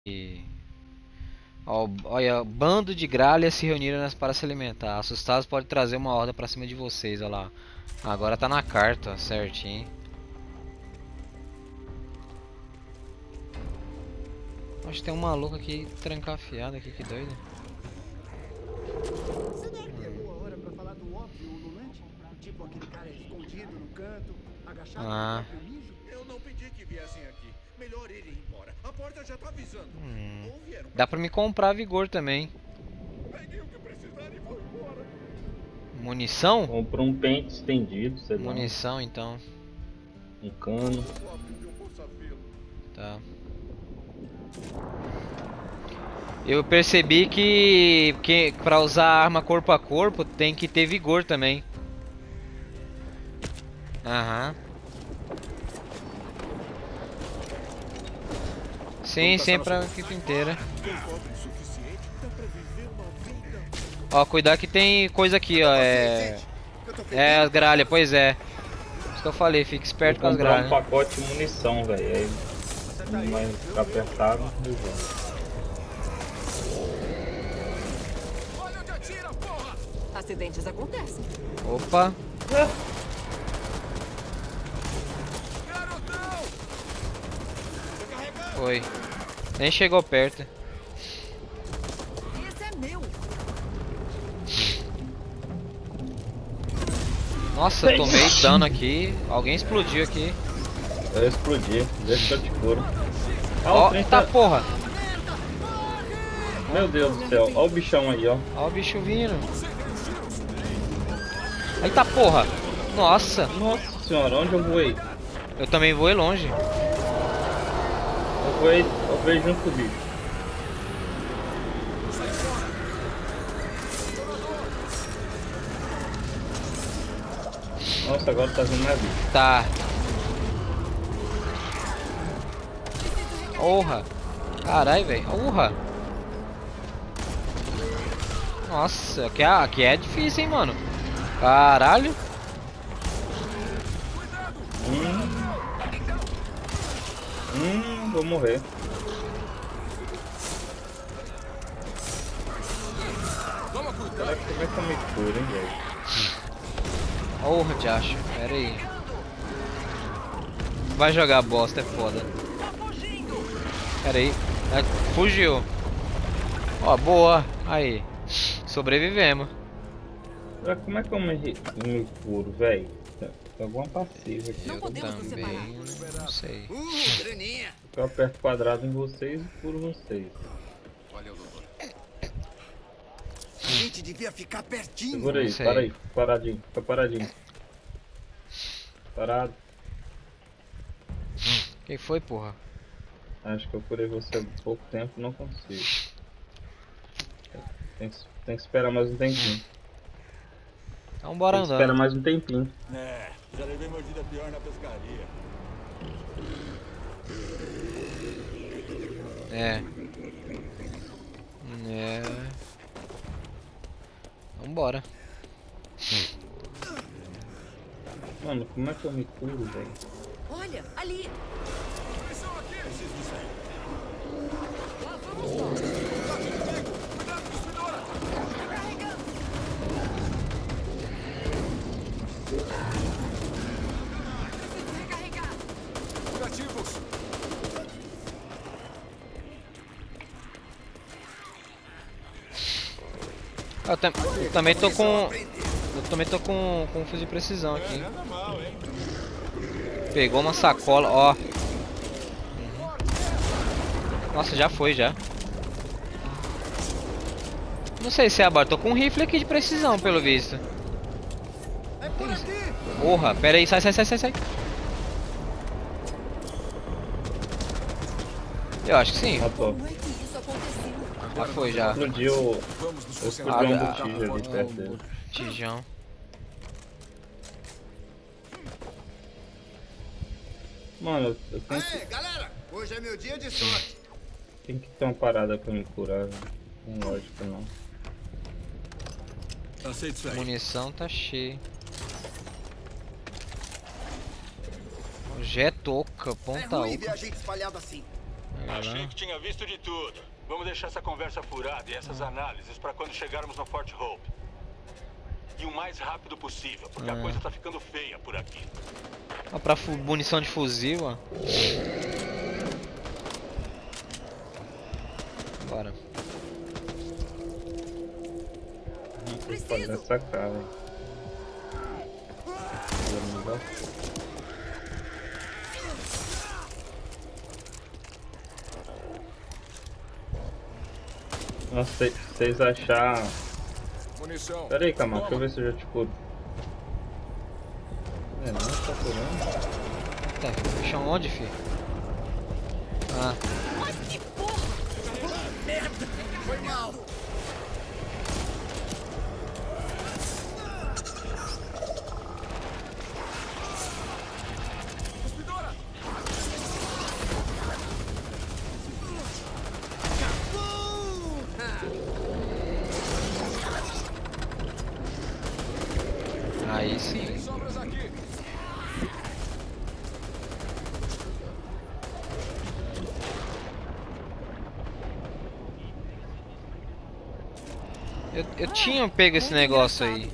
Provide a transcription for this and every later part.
Ó, olha, bando de gralhas se reuniram para se alimentar. Assustados pode trazer uma horda pra cima de vocês, olha lá. Agora tá na carta, ó, certinho. Acho que tem um maluco aqui trancafiado aqui, que doido. Será que é boa hora pra falar do óbvio ululante? Tipo aquele cara escondido no canto, agachado no Ah, próprio mijo? Eu não pedi que viessem aqui. Melhor irem embora. A porta já tá avisando. Ou vieram dá pra pra cá. me comprar vigor também. Peguem o que precisarem e vão embora. Munição? Comprou um pente estendido, sei lá, Munição então, um cano. O óbvio que eu possa vê-lo. tá. Eu percebi que pra usar arma corpo a corpo tem que ter vigor também. Aham. Sim, sim, pra equipe inteira. Com cobre suficiente, dá pra viver uma vida. Ó, cuidado que tem coisa aqui, ó. É as gralhas, pois é. Isso que eu falei, fica Vou esperto com as comprar um gralhas. pacote de munição, velho. Aí não vai ficar apertado, não vou. Olha onde atira, porra! Acidentes acontecem. Opa, Garotão! foi. Nem chegou perto. Esse é meu. Nossa, tomei dano aqui. Alguém explodiu aqui. Eu explodi, deixa que eu te curo. Ah, Ó, o trem tá tá... porra. Meu Deus do céu, ó o bichão aí, ó. Ó o bicho vindo. Aí tá porra. Nossa, Nossa senhora, onde eu voei? eu também voei longe. Eu voei junto com o bicho. Nossa, agora tá vindo mais bicho. Tá. Porra. Carai, velho. Porra. Nossa, aqui é difícil, hein, mano. Caralho. Vou morrer. Será que como é que eu me curo, hein, velho? Porra, te acho. Pera aí. Vai jogar bosta, é foda. Pera aí. Ah, fugiu. Ó, boa. Aí. Sobrevivemos. Será como é que eu me curo, velho? Tem alguma passiva aqui. Não Eu podemos nos também não sei. Greninha! Eu aperto quadrado em vocês e curo vocês. Olha o doutor. A gente devia ficar pertinho. Segura aí, Não sei. para aí, paradinho, fica paradinho. Parado. Quem foi, porra? Acho que eu curei você há pouco tempo, não consigo. Tem que esperar mais um tempinho. Então bora Tem que esperar andando. mais um tempinho. É, já levei mordida pior na pescaria. É. É. Vambora. Mano, como é que eu me curo, velho? Olha, ali. Pressão aqui! Preciso de sangue. Lá vamos nós! Cuidado inimigo! Cuidado, destruidora! Carregando. Preciso recarregar. Negativos! Eu também tô com. Eu também tô com um fuzil de precisão aqui. Nada mal, hein? Pegou uma sacola, ó. Nossa, já foi já. Não sei se é a tô com um rifle aqui de precisão, pelo visto. É por aqui! Porra, pera aí, sai. Eu acho que sim. Matou. Como é que isso aconteceu? Já foi já. Explodiu. Vamos nos Eu explodi um botija ali perto dele. Tijão. Mano, eu Aê, galera! Hoje é meu dia de sorte. tenho que ter uma parada pra me curar, velho. Não lógico não. Aceito isso aí. Munição tá cheia. Jet toca, É ponta ruim ver oca. a gente espalhado assim. Achei que tinha visto de tudo. Vamos deixar essa conversa furada e essas análises pra quando chegarmos no Fort Hope. E o mais rápido possível, porque a coisa tá ficando feia por aqui. Ó, pra munição de fuzil, ó. Bora. Não pode nessa cara, hein. Nossa, se vocês acharem... Munição. Pera aí, Camargo, deixa eu ver se eu já te curo. Não, tá curando. Tá, fechar onde, fi? Ah, Ai, que porra! Merda! Foi mal! Cuspidora! aí sim. Tem sobras aqui. Eu tinha pego esse negócio aí.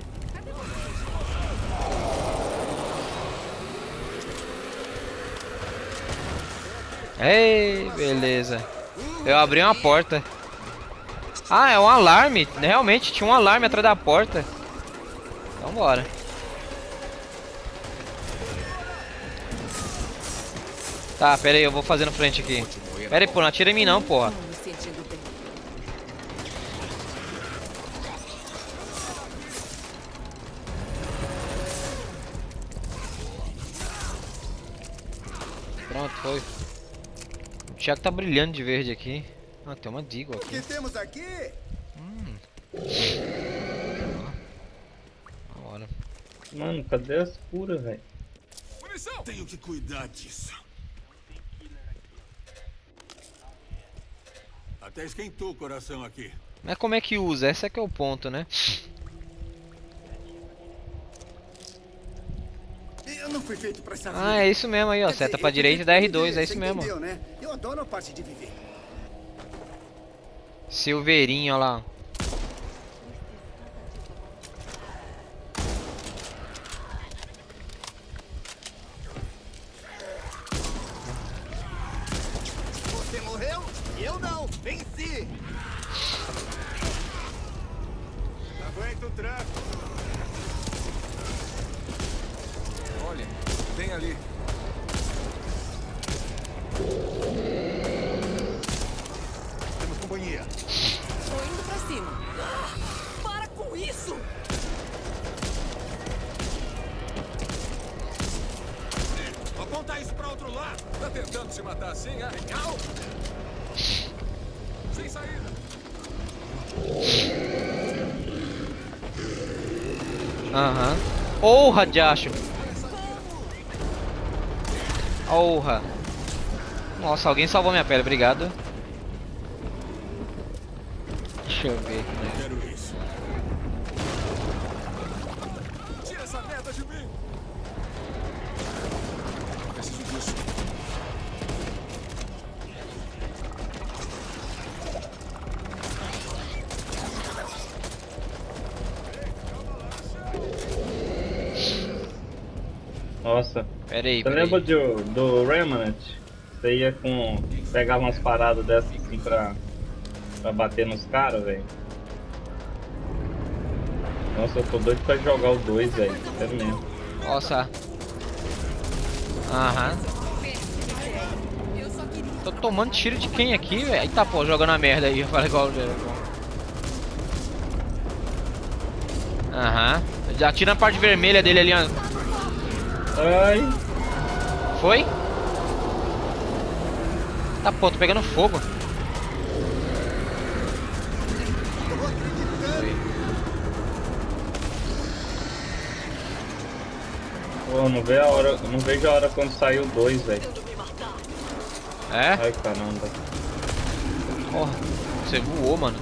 Ei, beleza. Eu abri uma porta. Ah, é um alarme. Realmente tinha um alarme atrás da porta. Então bora. Tá, pera aí, eu vou fazendo frente aqui. Pera aí, pô, não atira em mim não, porra. Não me sentindo bem. Pronto, foi. O Thiago tá brilhando de verde aqui. Ah, tem uma Deagle O que aqui. temos aqui? Bora. Mano, cadê as curas, velho? Munição! Tenho que cuidar disso. Até esquentou o coração aqui. Mas como é que usa? Esse é que é o ponto, né? Eu não fui feito pra essa vida. Ah, é isso mesmo aí, ó. Quer dizer, Seta pra eu direita e tive dá que R2, viver, é isso você mesmo. entendeu, né? Eu adoro a parte de viver. Silveirinho, ó lá. Você morreu? Eu não. Venci. Aguenta o tranco. Olha, tem ali. Temos companhia. Tô indo pra cima. Para com isso! Aponta isso pra outro lado. Tá tentando se matar assim, é? Legal? Sem saída. Aham. Orra, Diacho. Orra. Nossa, alguém salvou minha pele, obrigado. Deixa eu ver. Quero isso. Tira essa merda de mim. Preciso disso. Nossa. Pera aí, Você pera lembra aí. do Remnant? Você ia com... Pegava umas paradas dessas assim pra bater nos caras, velho. Nossa, eu tô doido pra jogar o 2, velho. Sério mesmo. Nossa. Aham. Eu só queria. Tô tomando tiro de quem aqui, velho? Eita, pô, jogando a merda aí. Fala igual o Aham. Já tira a parte vermelha dele ali, ó. Ai, Foi? Tá, pô, tô pegando fogo. pô, não vejo a hora, não vejo a hora quando sair o 2, velho. É? Ai, caramba. Porra, você voou, mano.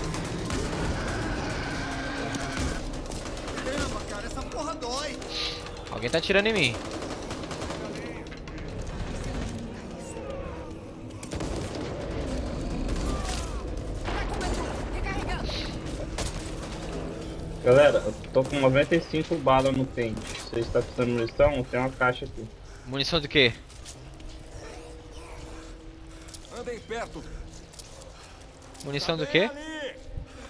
Caramba, cara, essa porra dói. Alguém tá atirando em mim. Galera, eu tô com 95 balas no pente. Se você está precisando de munição, tem uma caixa aqui. Munição de quê? Andem perto. Munição do quê? Ali.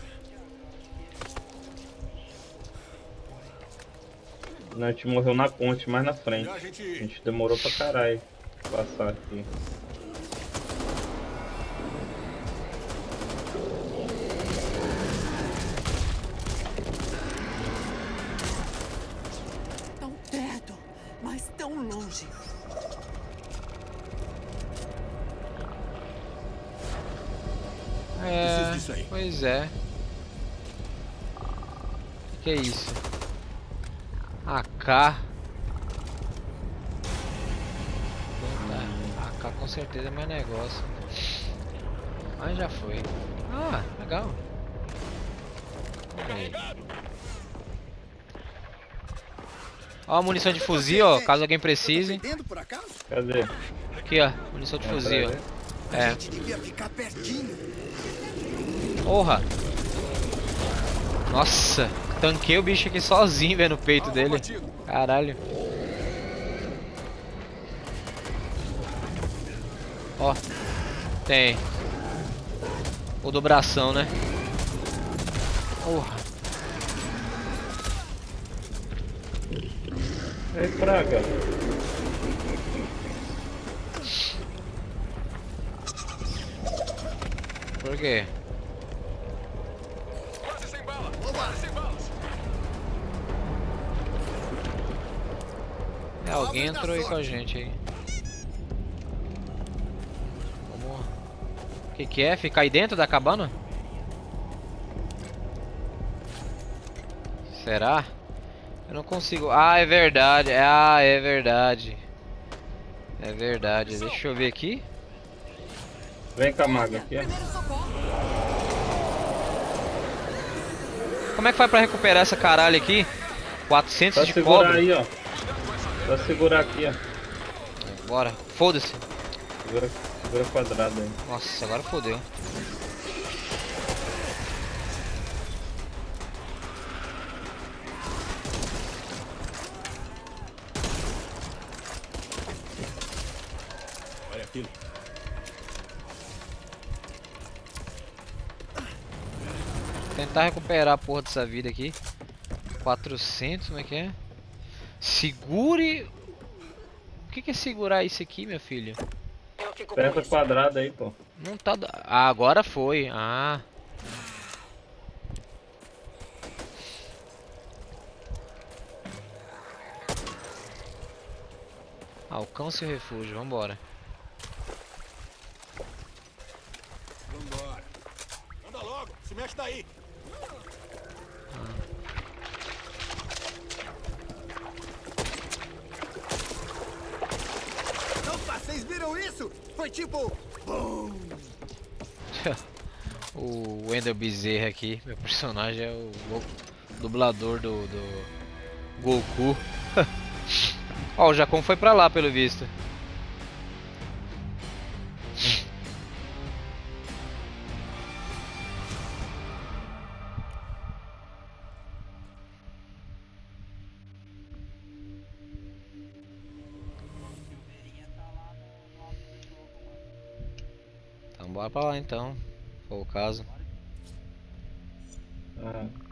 A gente morreu na ponte, mais na frente. Já, A gente. gente demorou pra caralho passar aqui. Tão perto, mas tão longe. Preciso disso aí. Pois é. Que é isso? AK. AK com certeza é mais negócio. Mas já foi. Ah, legal. Aí. Ó, munição de fuzil, ó, caso alguém precise. Entendendo por acaso? Cadê? Aqui, ó, munição de fuzil. A É. gente devia ficar pertinho. Porra. Nossa, tanquei o bicho aqui sozinho, velho, no peito dele. Caralho. Ó, tem. O do bração, né? Porra. Ei, praga. Por quê? Quase sem bala. Quase sem balas. É, alguém entrou aí com a gente aí. Vamos. O que é? Ficar aí dentro da cabana? Será? Eu não consigo. Ah, é verdade. Ah, é verdade. É verdade. Deixa eu ver aqui. Vem com a maga aqui, ó. Primeiro socorro. Como é que faz pra recuperar essa caralho aqui? 400 Só de segurar cobre. aí, ó. Só segurar aqui, ó. Bora. Foda-se. Segura quadrado aí. Nossa, agora fodeu. Olha aquilo. Tentar recuperar a porra dessa vida aqui. 400, como é que é? Segure. O que é segurar isso aqui, meu filho? Eu fico com Aperta isso. quadrado aí, pô. Não tá. Ah, agora foi. Ah. Alcance o refúgio, vambora. Vambora. Anda logo. Se mexe daí. Opa, vocês viram isso? Foi tipo... Bum! O Wendel Bezerra aqui, meu personagem é o dublador do Goku. Ó, o Jacon foi pra lá, pelo visto. Então bora pra lá então, se for o caso. Ah.